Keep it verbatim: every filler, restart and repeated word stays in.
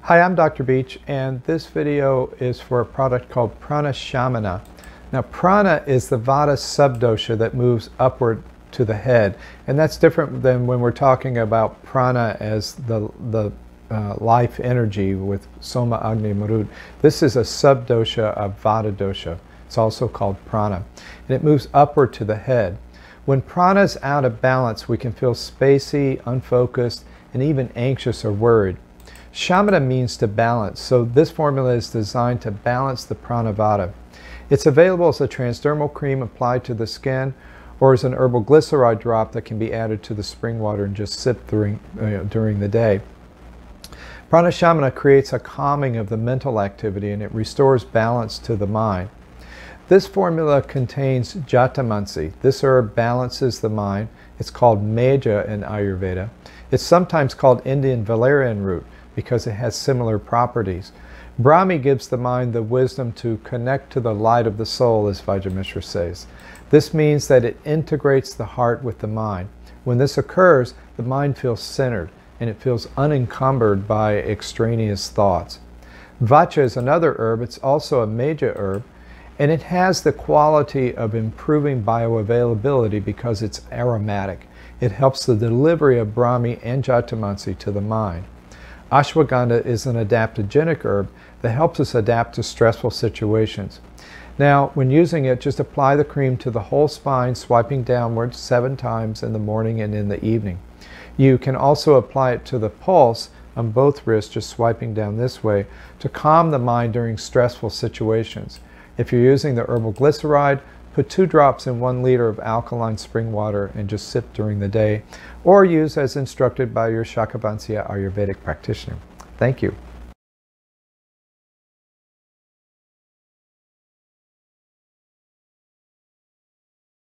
Hi, I'm Doctor Beach, and this video is for a product called Prana Shamana. Now, prana is the Vata subdosha that moves upward to the head, and that's different than when we're talking about prana as the, the uh, life energy with Soma, Agni, Marut. This is a subdosha of Vata Dosha. It's also called prana, and it moves upward to the head. When prana is out of balance, we can feel spacey, unfocused, and even anxious or worried. Shamana means to balance, so this formula is designed to balance the Prana Vata. It's available as a transdermal cream applied to the skin, or as an herbal glyceride drop that can be added to the spring water and just sip during, uh, during the day. Prana Shamana creates a calming of the mental activity, and it restores balance to the mind. This formula contains jatamansi. This herb balances the mind. It's called Medhya in Ayurveda. It's sometimes called Indian valerian root because it has similar properties. Brahmi gives the mind the wisdom to connect to the light of the soul, as Vajramishra says. This means that it integrates the heart with the mind. When this occurs, the mind feels centered and it feels unencumbered by extraneous thoughts. Vacha is another herb. It's also a Medhya herb, and it has the quality of improving bioavailability because it's aromatic. It helps the delivery of Brahmi and jatamansi to the mind. Ashwagandha is an adaptogenic herb that helps us adapt to stressful situations. Now, when using it, just apply the cream to the whole spine, swiping downwards seven times in the morning and in the evening. You can also apply it to the pulse on both wrists, just swiping down this way, to calm the mind during stressful situations. If you're using the herbal glyceride, put two drops in one liter of alkaline spring water and just sip during the day, or use as instructed by your Shakavansya Ayurvedic practitioner. Thank you.